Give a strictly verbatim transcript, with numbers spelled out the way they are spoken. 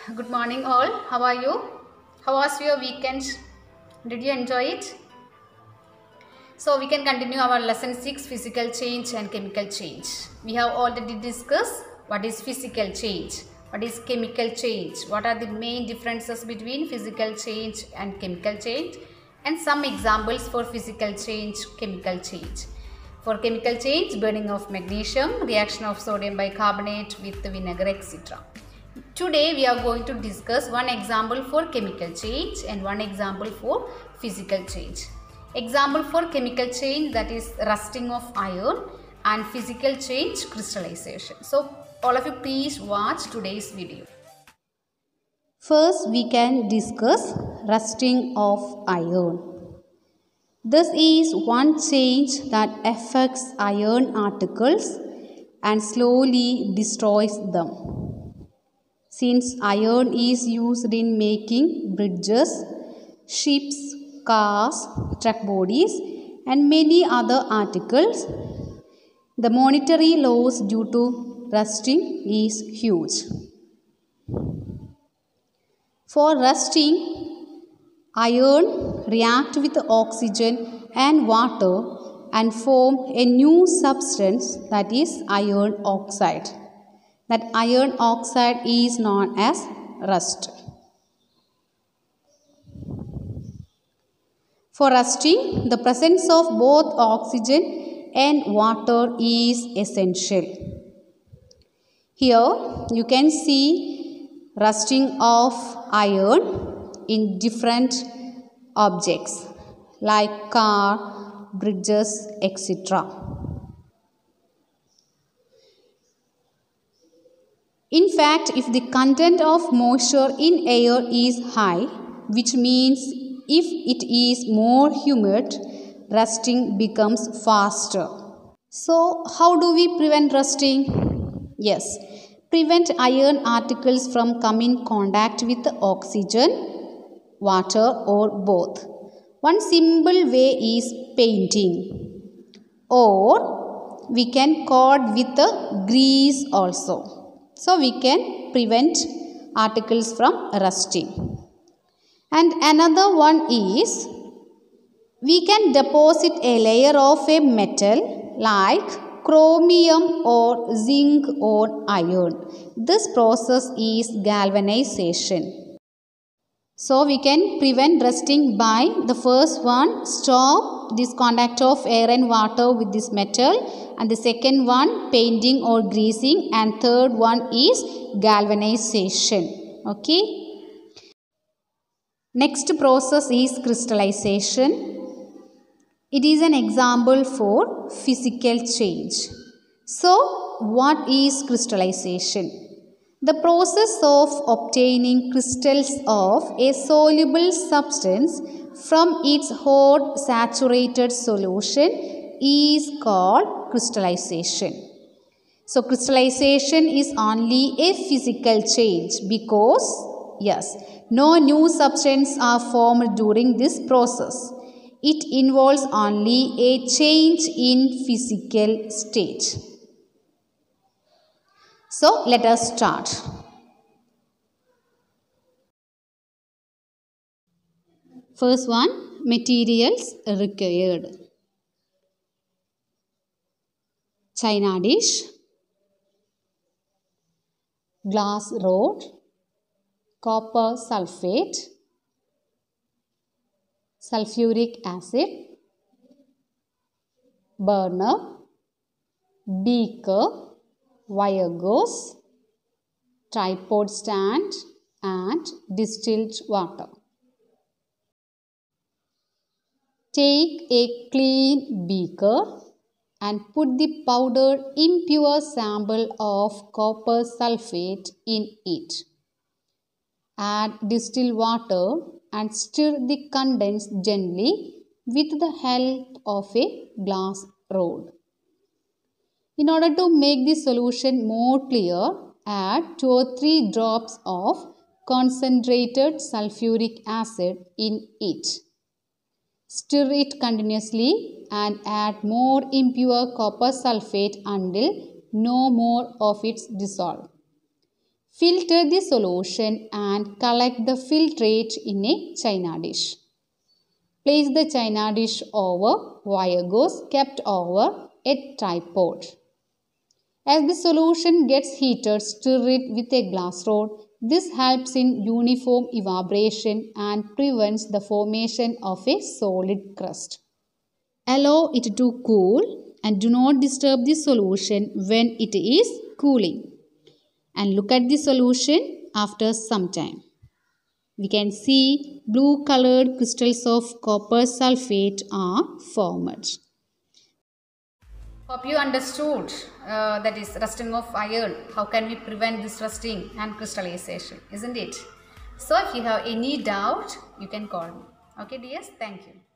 Good morning, all. How are you? How was your weekend? Did you enjoy it? So, we can continue our lesson six, physical change and chemical change. We have already discussed what is physical change, what is chemical change, what are the main differences between physical change and chemical change, and some examples for physical change, chemical change. For chemical change, burning of magnesium, reaction of sodium bicarbonate with vinegar, et cetera. Today we are going to discuss one example for chemical change and one example for physical change. Example for chemical change, that is rusting of iron, and physical change, crystallization. So all of you please watch today's video. First we can discuss rusting of iron. This is one change that affects iron particles and slowly destroys them. Since iron is used in making bridges, ships, cars, truck bodies and many other articles, the monetary loss due to rusting is huge. For rusting, iron reacts with oxygen and water and form a new substance, that is iron oxide. That iron oxide is known as rust. For rusting, the presence of both oxygen and water is essential. Here you can see rusting of iron in different objects like car, bridges, et cetera. In fact, if the content of moisture in air is high, which means if it is more humid, rusting becomes faster. So, how do we prevent rusting? Yes, prevent iron particles from coming in contact with oxygen, water or both. One simple way is painting, or we can coat with a grease also. So, we can prevent articles from rusting. And another one is, we can deposit a layer of a metal like chromium or zinc or iron. This process is galvanization. So, we can prevent rusting by the first one, stop this contact of air and water with this metal. And the second one, painting or greasing. And third one is galvanization. Okay. Next process is crystallization. It is an example for physical change. So, what is crystallization? The process of obtaining crystals of a soluble substance from its hot saturated solution is called crystallization. So, crystallization is only a physical change because, yes, no new substance are formed during this process. It involves only a change in physical state. So, let us start. First one, materials required. China dish, glass rod, copper sulfate, sulfuric acid, burner, beaker, wire gauze, tripod stand and distilled water. Take a clean beaker and put the powdered impure sample of copper sulfate in it. Add distilled water and stir the contents gently with the help of a glass rod. In order to make the solution more clear, add two or three drops of concentrated sulfuric acid in it. Stir it continuously and add more impure copper sulfate until no more of it dissolves. Filter the solution and collect the filtrate in a china dish. Place the china dish over wire gauze kept over a tripod. As the solution gets heated, stir it with a glass rod. This helps in uniform evaporation and prevents the formation of a solid crust. Allow it to cool and do not disturb the solution when it is cooling. And look at the solution after some time. We can see blue colored crystals of copper sulfate are formed. Hope you understood uh, that is rusting of iron. How can we prevent this rusting and crystallization, isn't it? So if you have any doubt, you can call me. Okay dears, thank you.